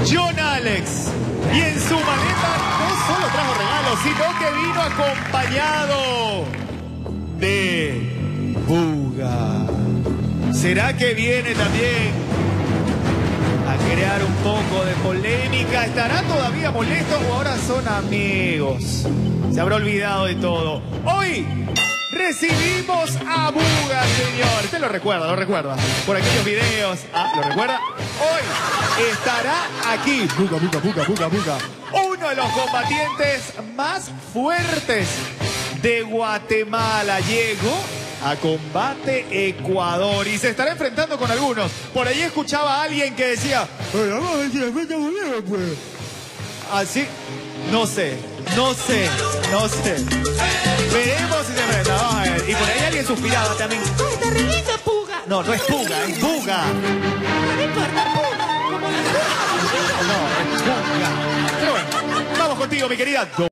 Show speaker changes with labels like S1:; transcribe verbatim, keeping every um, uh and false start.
S1: John Alex. Y en su maleta no solo trajo regalos, sino que vino acompañado de Buga. ¿Será que viene también a crear un poco de polémica? ¿Estará todavía molesto o ahora son amigos? Se habrá olvidado de todo. Hoy recibimos a Buga, señor. Usted lo recuerda, lo recuerda. Por aquellos videos. Ah, ¿lo recuerda? Hoy estará aquí. Buga, Buga, Buga, Buga, Buga. Uno de los combatientes más fuertes de Guatemala. Llegó a Combate Ecuador y se estará enfrentando con algunos. Por ahí escuchaba a alguien que decía, así, no sé, no sé, no sé. Veremos si se enfrenta. Vamos a ver. Y por ahí alguien suspiraba también.
S2: ¡Ay, te revienta, Puga!
S1: No, no es Puga, es Buga.
S2: No importa, Puga. Como la
S1: No, es Buga. Pero bueno, vamos contigo, mi querida.